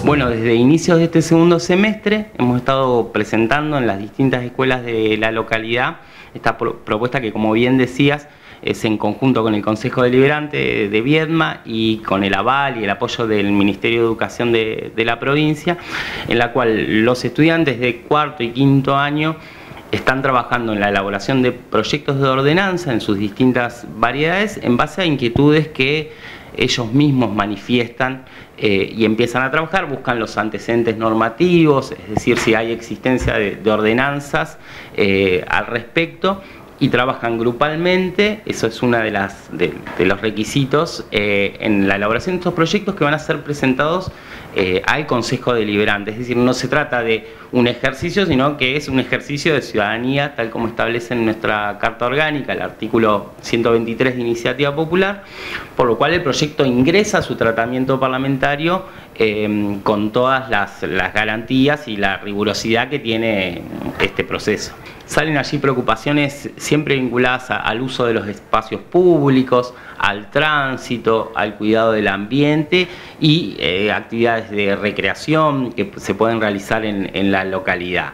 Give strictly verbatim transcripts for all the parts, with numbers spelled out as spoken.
Bueno, desde inicios de este segundo semestre hemos estado presentando en las distintas escuelas de la localidad esta pro propuesta que, como bien decías, es en conjunto con el Consejo Deliberante de Viedma y con el aval y el apoyo del Ministerio de Educación de, de la provincia, en la cual los estudiantes de cuarto y quinto año están trabajando en la elaboración de proyectos de ordenanza en sus distintas variedades en base a inquietudes que ellos mismos manifiestan eh, y empiezan a trabajar, buscan los antecedentes normativos, es decir, si hay existencia de, de ordenanzas eh, al respecto, y trabajan grupalmente. Eso es uno de, las, de, de los requisitos eh, en la elaboración de estos proyectos que van a ser presentados eh, al Consejo Deliberante. Es decir, no se trata de un ejercicio, sino que es un ejercicio de ciudadanía, tal como establece en nuestra Carta Orgánica, el artículo ciento veintitrés de Iniciativa Popular, por lo cual el proyecto ingresa a su tratamiento parlamentario eh, con todas las, las garantías y la rigurosidad que tiene este proceso. Salen allí preocupaciones siempre vinculadas a, al uso de los espacios públicos, al tránsito, al cuidado del ambiente y eh, actividades de recreación que se pueden realizar en, en la localidad.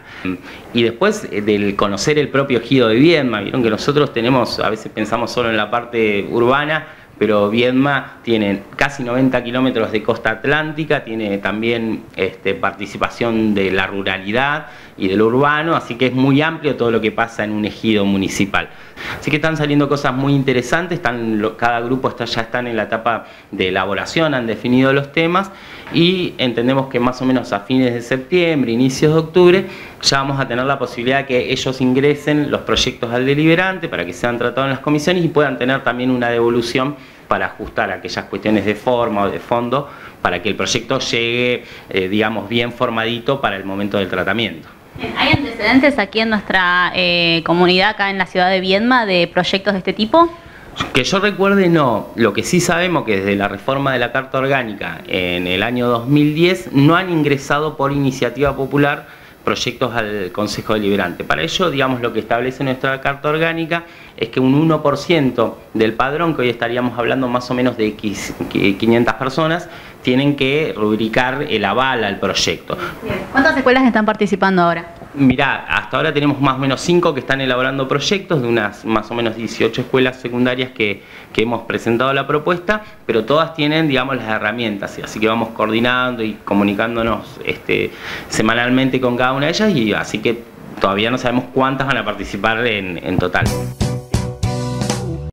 Y después eh, del conocer el propio ejido de Viedma, vieron que nosotros tenemos, a veces pensamos solo en la parte urbana, pero Viedma tiene casi noventa kilómetros de costa atlántica, tiene también este, participación de la ruralidad y de lo urbano, así que es muy amplio todo lo que pasa en un ejido municipal. Así que están saliendo cosas muy interesantes, están, cada grupo está, ya están en la etapa de elaboración, han definido los temas y entendemos que más o menos a fines de septiembre, inicios de octubre, ya vamos a tener la posibilidad de que ellos ingresen los proyectos al deliberante para que sean tratados en las comisiones y puedan tener también una devolución para ajustar aquellas cuestiones de forma o de fondo para que el proyecto llegue, eh, digamos, bien formadito para el momento del tratamiento. ¿Hay antecedentes aquí en nuestra eh, comunidad, acá en la ciudad de Viedma, de proyectos de este tipo? Que yo recuerde, no. Lo que sí sabemos que desde la reforma de la Carta Orgánica en el año dos mil diez no han ingresado por iniciativa popular proyectos al Consejo Deliberante. Para ello, digamos, lo que establece nuestra Carta Orgánica es que un uno por ciento del padrón, que hoy estaríamos hablando más o menos de quinientas personas, tienen que rubricar el aval al proyecto. ¿Cuántas escuelas están participando ahora? Mirá, hasta ahora tenemos más o menos cinco que están elaborando proyectos de unas más o menos dieciocho escuelas secundarias que, que hemos presentado la propuesta, pero todas tienen, digamos, las herramientas, así que vamos coordinando y comunicándonos este, semanalmente con cada una de ellas, y así que todavía no sabemos cuántas van a participar en, en total.